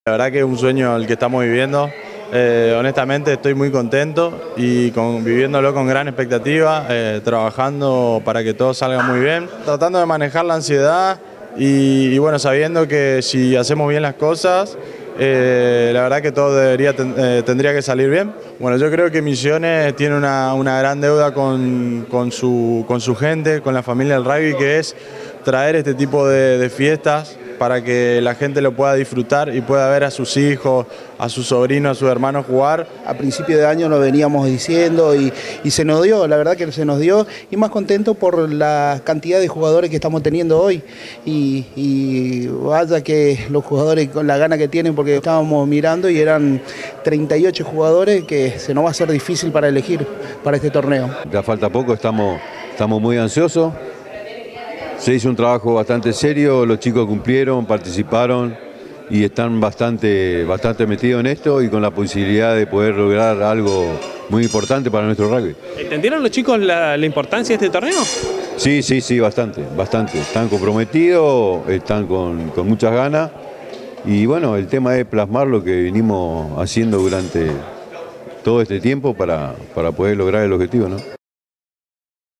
La verdad que es un sueño el que estamos viviendo. Honestamente estoy muy contento y viviéndolo con gran expectativa, trabajando para que todo salga muy bien, tratando de manejar la ansiedad y bueno, sabiendo que si hacemos bien las cosas, la verdad que todo tendría que salir bien. Bueno, yo creo que Misiones tiene una gran deuda con su gente, con la familia del rugby, que es traer este tipo de fiestas para que la gente lo pueda disfrutar y pueda ver a sus hijos, a sus sobrinos, a sus hermanos jugar. A principio de año lo veníamos diciendo y se nos dio, la verdad que se nos dio, y más contento por la cantidad de jugadores que estamos teniendo hoy y vaya que los jugadores con la gana que tienen, porque estábamos mirando y eran 38 jugadores que se nos va a hacer difícil para elegir para este torneo. Ya falta poco, estamos muy ansiosos. Se hizo un trabajo bastante serio, los chicos cumplieron, participaron y están bastante metidos en esto y con la posibilidad de poder lograr algo muy importante para nuestro rugby. ¿Entendieron los chicos la importancia de este torneo? Sí, bastante. Están comprometidos, están con muchas ganas y bueno, el tema es plasmar lo que vinimos haciendo durante todo este tiempo para poder lograr el objetivo, ¿no?